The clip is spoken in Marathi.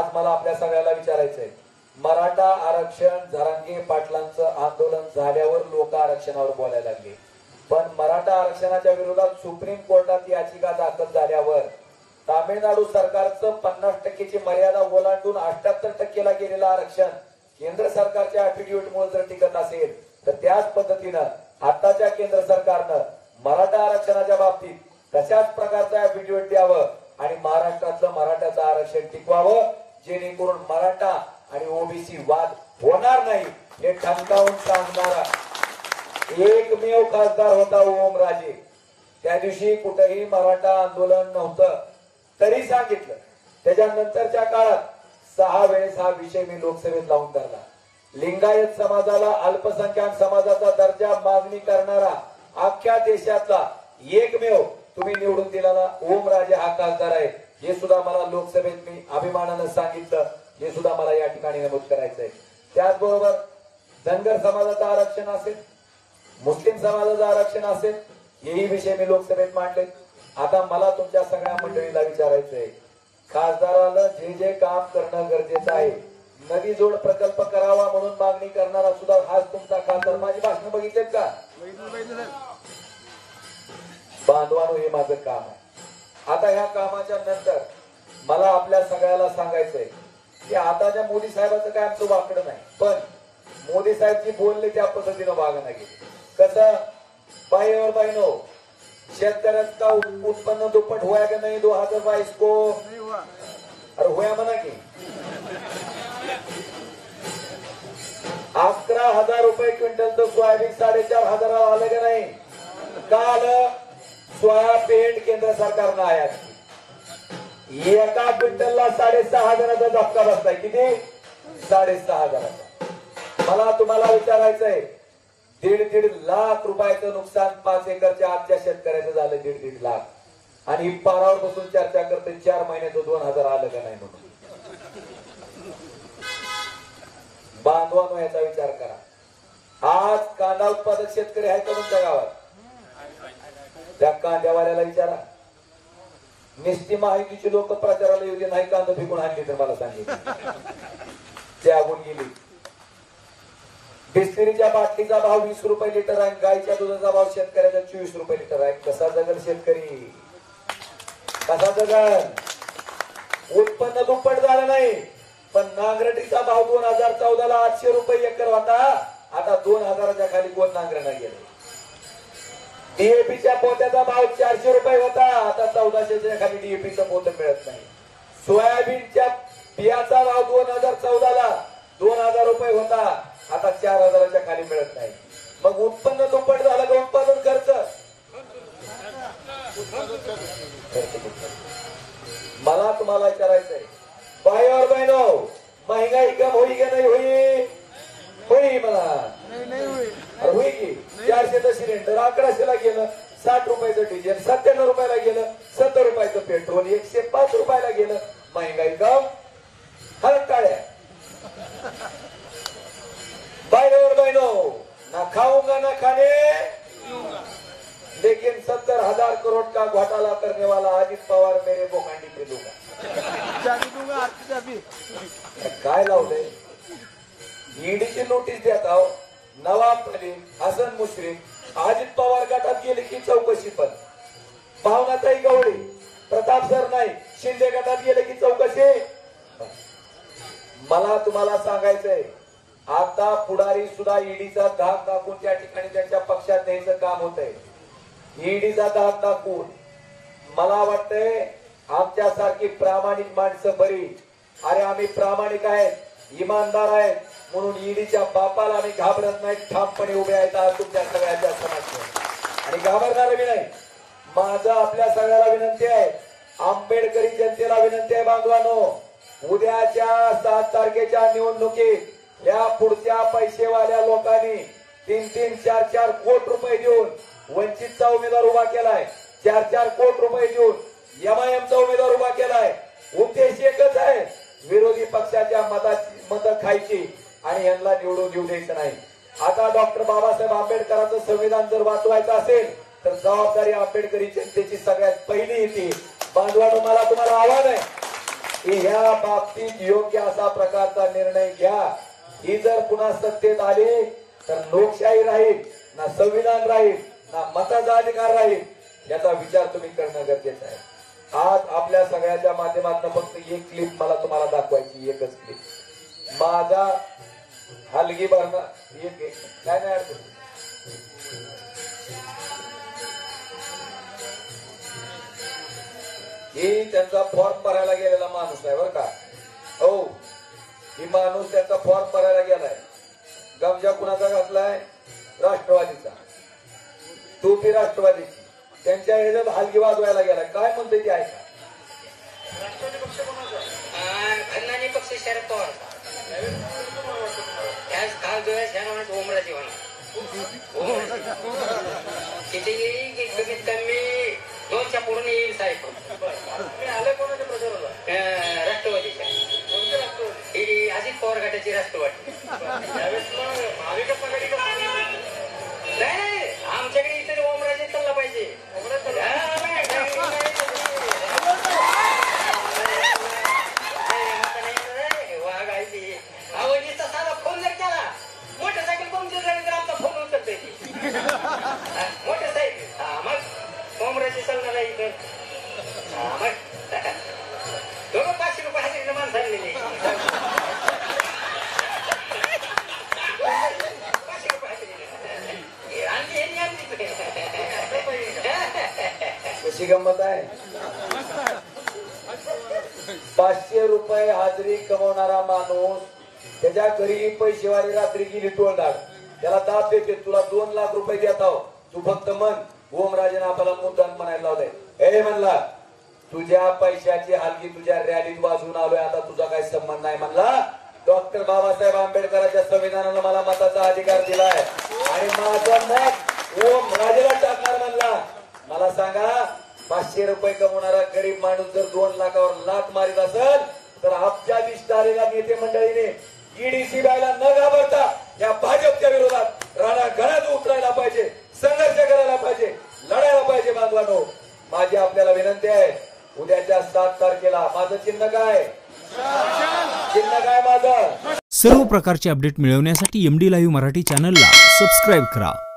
आज मला आपल्या सगळ्याला विचारायचंय, मराठा आरक्षण जरांगे पाटलांचं आंदोलन झाल्यावर लोक आरक्षणावर बोलायला लागले, पण मराठा आरक्षणाच्या विरोधात सुप्रीम कोर्टात याचिका दाखल झाल्यावर तामिळनाडू सरकारचं 50% मर्यादा ओलांडून 78% गेलेलं आरक्षण केंद्र सरकारच्या ऍफिडेव्हिटमुळे जर टिकत असेल, तर त्याच पद्धतीनं आताच्या केंद्र सरकारनं मराठा आरक्षणाच्या बाबतीत तशाच प्रकारचा ऍफिडेव्हिट द्यावं आणि महाराष्ट्रातलं मराठ्याचं आरक्षण टिकवावं, जेणेकरून मराठा आणि ओबीसी वाद होणार नाही हे ठणकावून सांगणारा एकमेव खासदार होता ओमराजे. त्या दिवशी कुठेही मराठा आंदोलन नव्हतं तरी सांगितलं. त्याच्यानंतरच्या काळात 6 वेळेस हा विषय मी लोकसभेत लावून धरला. लिंगायत समाजाला अल्पसंख्याक समाजाचा दर्जा मागणी करणारा अख्ख्या देशातला एकमेव तुम्ही निवडून दिलेला ओमराजे हा खासदार आहे. हे सुद्धा मला लोकसभेत मी अभिमानानं सांगितलं, हे सुद्धा मला या ठिकाणी नमूद करायचंय. त्याचबरोबर धनगर समाजाचं आरक्षण असेल, मुस्लिम समाजाचं आरक्षण असेल, हेही विषय मी लोकसभेत मांडले. आता मला तुमच्या सगळ्या मंडळीला विचारायचंय, खासदाराला जे जे काम करणं गरजेचं आहे, नदी जोड प्रकल्प करावा म्हणून मागणी करणारा सुद्धा हाच तुमचा खासदार. माझी भाषण बघितलेत का? बांधवानो, हे माझं काम आहे. आता ह्या कामाच्या नंतर मला आपल्या सगळ्याला सांगायचंय की आताच्या मोदी साहेबांचं काय आमचं वाकडं नाही, पण मोदी साहेब जी बोलले त्या पद्धतीनं वागणं गेले. कसं बाईवर बाईनो, शेतकऱ्यांचा उत्पन्न दुप्पट हुआ का नाही 2022 को? अरे हुआ म्हणा की. 11,000 रुपये क्विंटलचं सोयाबीन 4,500 आलं का नाही? का आलं? सोयाबीन केंद्र सरकारनं आयात केली. एका क्विंटलला 6,500चा धक्का बसताय. किती? 6,500. मला तुम्हाला विचारायचंय, 1.5 लाख रुपयाचं नुकसान 5 एकरच्या आजच्या शेतकऱ्याचं झालं. 1.5 लाख. आणि पारावर बसून चर्चा करते 4 महिन्याचं 2,000 आलं का नाही म्हणून. बांधवांनो, याचा विचार करा. आज कांदा उत्पादक शेतकरी आहेत का तुमच्या गावात? त्या कांद्यावाल्याला विचारा. निस्ती माहितीची लोक प्रचाराला येऊ दे, नाही कांदा फेकून आणली तर मला सांगितलं त्यागून गेली. बिस्लरीच्या बाटलीचा भाव 20 रुपये लिटर आहे, गायच्या दुधाचा भाव शेतकऱ्याचा 24 रुपये लिटर आहे. कसा जगल शेतकरी? कसा जगल? उत्पन्न दुप्पट झालं नाही, पण नांगरटीचा भाव 2014ला 800 रुपये एकर होता. आता 2,000च्या खाली कोण नांगरणा गेलं. डीएपीच्या पोत्याचा भाव 400 रुपये होता, आता 1400च्या खाली डीएपीचं पोत मिळत नाही. सोयाबीनच्या बियाचा भाव 2014ला 2,000 रुपये होता, आता 4,000च्या खाली मिळत नाही. मग उत्पन्न दुप्पट झालं का उत्पादन खर्च? मला तुम्हाला विचारायचंय, बाई और बहनो, महंगाई कम होई का नाही होई? होई. मला अरे होई की. 400चं सिलेंडर 1100ला गेलं, 60 रुपयाचं डिझेल 97 रुपयाला गेलं, 70 रुपयाचं पेट्रोल 105 रुपयाला गेलं. महंगाई कम, हर टाळ्या. भाई और बहनों, ना खाऊंगा ना खाने, लेकिन 70,000 करोड़ का घोटाला करने वाला अजित पवार मेरे बोकांडी पे दूंगा. काय लावलंय? ईडीची नोटीस देत आहो. नवाब मलिक, हसन मुश्रीफ, अजित पवार गटात गेले की चौकशी. पण भावनाताई गवळी, प्रताप सर नाही, शिंदे गटात गेले की चौकशी. मला तुम्हाला सांगायचंय, आता पुढारी सुद्धा ईडीचा धाक दाखवून त्या ठिकाणी त्यांच्या पक्षात न्यायचं काम होतंय. ईडीचा धाक दाखवून मला वाटतंय आमच्यासारखी प्रामाणिक माणसं बरी. अरे आम्ही प्रामाणिक आहेत, इमानदार आहेत, म्हणून ईडीच्या बापाला आम्ही घाबरत नाही, ठामपणे उभे आहेत. आज तुमच्या सगळ्यांच्या समोर आणि घाबरणार बी नाही. माझं आपल्या सगळ्याला विनंती आहे, आंबेडकरी जनतेला विनंती आहे, बांधवांनो, उद्याच्या 7 तारखेच्या निवडणुकीत या पुढच्या पैसेवाल्या लोकांनी 3-3, 4-4 कोटी रुपये देऊन वंचितचा उमेदवार उभा केलाय. 4-4 कोटी रुपये देऊन एमआयएमचा उमेदवार उभा केलाय. उद्देश एकच आहे, विरोधी पक्षाच्या मतं खायची आणि यांना निवडून देऊ द्यायचं नाही. आता डॉक्टर बाबासाहेब आंबेडकरांचं संविधान जर वाचवायचं असेल तर जबाबदारी आंबेडकरी जनतेची सगळ्यात पहिली येते. बांधवांनो, मला तुम्हाला आव्हान आहे, की ह्या बाबतीत योग्य असा प्रकारचा निर्णय घ्या। ही जर पुन्हा सत्तेत आली तर लोकशाही राहील ना, संविधान राहील ना, मताचा अधिकार राहील, याचा विचार तुम्ही करणं गरजेचं आहे। आज आपल्या सगळ्याच्या माध्यमातून फक्त एक क्लिप मला तुम्हाला दाखवायची, एकच क्लिप। माझा हलगी भरणं एक काय नाही अडचण। ही त्यांचा फॉर्म भरायला गेलेला माणूस आहे बरं का। हो, ही माणूस त्यांचा फॉर्म भरायला गेलाय। गमजा कुणाचा घातलाय? राष्ट्रवादीचा, टोपी राष्ट्रवादीची। त्यांच्या ह्याच्यात हलगी वाजवायला गेलाय। काय म्हणते ते ऐका। राष्ट्रवादी पक्ष कोणाचा? अण्णांनी पक्ष शरद पवार। त्याच काल जो आहे ओमराजे तिथे येईल कमीत कमी 2च्या पुढे येईल साहेब। आलं कोणाच्या प्रचाराला? राष्ट्रवादीच्या। अजित पवार गटाची राष्ट्रवादी। नाही, आमच्याकडे इथे ओमराजे चालला पाहिजे। वाघ आहे आवडीचा साधा फोन जर केला, मोटरसायकल करून तर आमचा फोन उचलतोय मोटरसायकल। मग ओमराजे चालणार आहे इथं। मग दोघं 500 रुपये हजेरीला माणसं आणलेली। 500 रुपये हजेरी आणली हे आणली। कशी गंमत आहे। 500 रुपये हाजरी कमवणारा माणूस, त्याच्या घरी पैसेवाली रात्री गेली टोळदाड, त्याला दाब देते, तुला 2 लाख रुपये देत आहो, तू फक्त म्हण ओमराजेने आपल्याला मुद्दाम म्हणायला लावलंय। हे म्हणला, तुझ्या पैशाची हलगी तुझ्या रॅलीत वाजवून आलोय, आता तुझा काही संबंध नाही म्हणला। डॉक्टर बाबासाहेब आंबेडकरांच्या संविधानानं मला मताचा अधिकार दिलाय आणि माझं मत ओमराजेला टाकणार म्हणला। मला सांगा, 500 रुपये कमवणारा गरीब माणूस जर 2 लाखावर लाथ मारित असेल तर अब्जाधीश आलेल्या नेते मंडळीने ईडीसी बायला न घाबरता या भाजपच्या विरोधात रणांगणात उतरायला पाहिजे, संघर्ष करायला पाहिजे, लढायला पाहिजे। बांधवांनो, माझी आपल्याला विनंती आहे, उद्याच्या 7 तारखेला माझं चिन्ह काय? चिन्ह काय माझं? सर्व प्रकारचे अपडेट मिळवण्यासाठी MD लाईव्ह मराठी चॅनलला सबस्क्राईब करा।